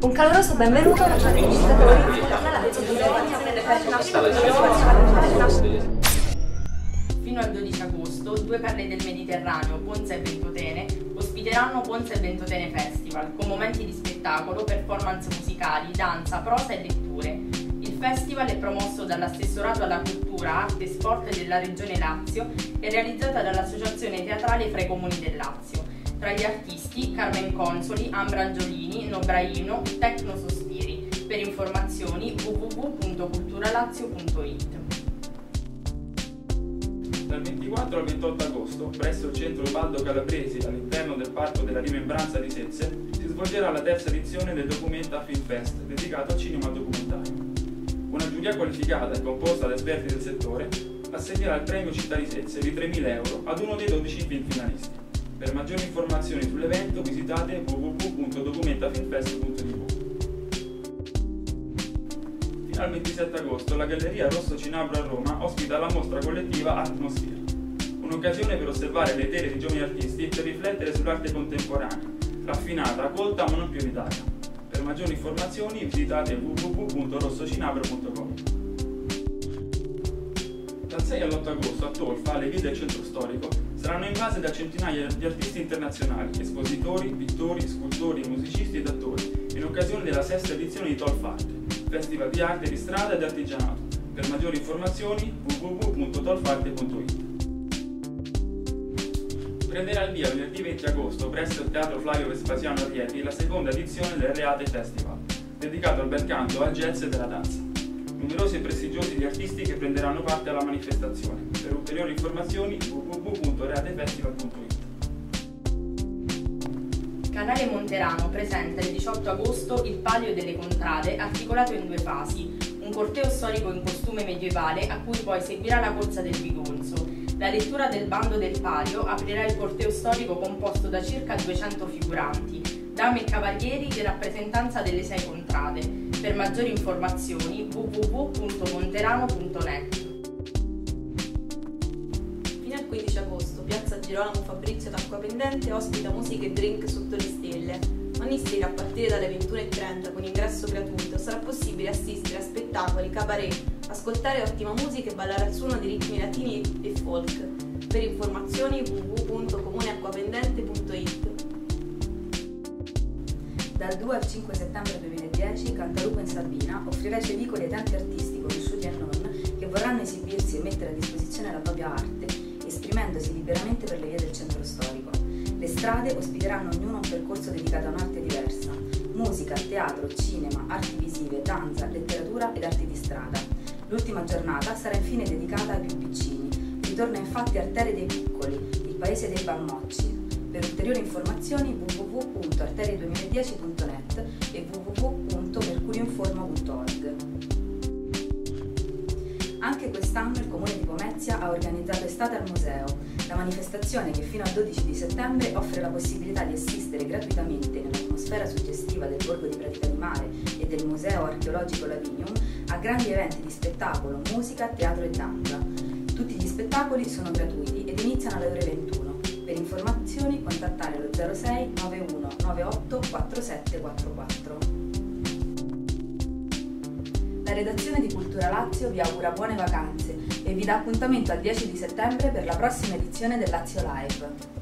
Un caloroso benvenuto a tutti i visitatori Fino al 12 agosto, due perle del Mediterraneo, Ponza e Ventotene, ospiteranno Ponza e Ventotene Festival, con momenti di spettacolo, performance musicali, danza, prosa e letture. Il festival è promosso dall'Assessorato alla Cultura, Arte e Sport della Regione Lazio e realizzata dall'Associazione Teatrale fra i Comuni del Lazio. Tra gli artisti Carmen Consoli, Ambra Angiolini, Nobraino, Tecno Sospiri. Per informazioni www.culturalazio.it. Dal 24 al 28 agosto, presso il centro Baldo Calabresi, all'interno del Parco della Rimembranza di Sezze, si svolgerà la terza edizione del Documenta Film Fest, dedicato al cinema documentario. Una giuria qualificata e composta da esperti del settore assegnerà il premio Città di Sezze di 3.000 euro ad uno dei 12 film finalisti. Per maggiori informazioni sull'evento visitate www.documentafilmfest.tv. Fino al 27 agosto la Galleria Rosso Cinabro a Roma ospita la mostra collettiva Atmosphere, un'occasione per osservare le tele di giovani artisti e per riflettere sull'arte contemporanea, raffinata, colta ma non prioritaria. Per maggiori informazioni visitate www.rossocinabro.com. Dal 6 all'8 agosto a Tolfa le vie del centro storico saranno invase da centinaia di artisti internazionali, espositori, pittori, scultori, musicisti ed attori, in occasione della sesta edizione di Tolfarte, festival di arte di strada ed artigianato. Per maggiori informazioni www.tolfarte.it. Prenderà il via venerdì 20 agosto presso il Teatro Flavio Vespasiano a Rieti la seconda edizione del Reate Festival, dedicato al bel canto, al jazz e alla danza. Numerosi e prestigiosi gli artisti che prenderanno parte alla manifestazione. Per ulteriori informazioni www.reatefestival.it. Canale Monterano presenta il 18 agosto il Palio delle Contrade, articolato in due fasi, un corteo storico in costume medievale a cui poi seguirà la corsa del Bigonzo. La lettura del bando del Palio aprirà il corteo storico composto da circa 200 figuranti, dame e cavalieri di rappresentanza delle 6 contrade. Per maggiori informazioni www.monterano.net. Fino al 15 agosto, Piazza Girolamo Fabrizio d'Acquapendente ospita musica e drink sotto le stelle. Ogni sera a partire dalle 21:30 con ingresso gratuito sarà possibile assistere a spettacoli, cabaret, ascoltare ottima musica e ballare al suono di ritmi latini e folk. Per informazioni www.comuneacquapendente.it. Dal 2 al 5 settembre 2010 Cantalupo in Sabina offrirà ai suoi vicoli ai tanti artisti conosciuti e non che vorranno esibirsi e mettere a disposizione la propria arte, esprimendosi liberamente per le vie del centro storico. Le strade ospiteranno ognuno un percorso dedicato a un'arte diversa: musica, teatro, cinema, arti visive, danza, letteratura ed arti di strada. L'ultima giornata sarà infine dedicata ai più piccini. Ritorna infatti Arterie dei Piccoli, il paese dei Bammocci. Per ulteriori informazioni www.arterie2010.net e www.mercurioinforma.org. Anche quest'anno il Comune di Pomezia ha organizzato Estate al Museo, la manifestazione che fino al 12 di settembre offre la possibilità di assistere gratuitamente nell'atmosfera suggestiva del Borgo di Pratica di Mare e del Museo Archeologico Lavinium a grandi eventi di spettacolo, musica, teatro e danza. Tutti gli spettacoli sono gratuiti ed iniziano alle ore 21. Per informazioni contattare lo 06 91 98 4744. La redazione di Cultura Lazio vi augura buone vacanze e vi dà appuntamento al 10 di settembre per la prossima edizione del Lazio Live.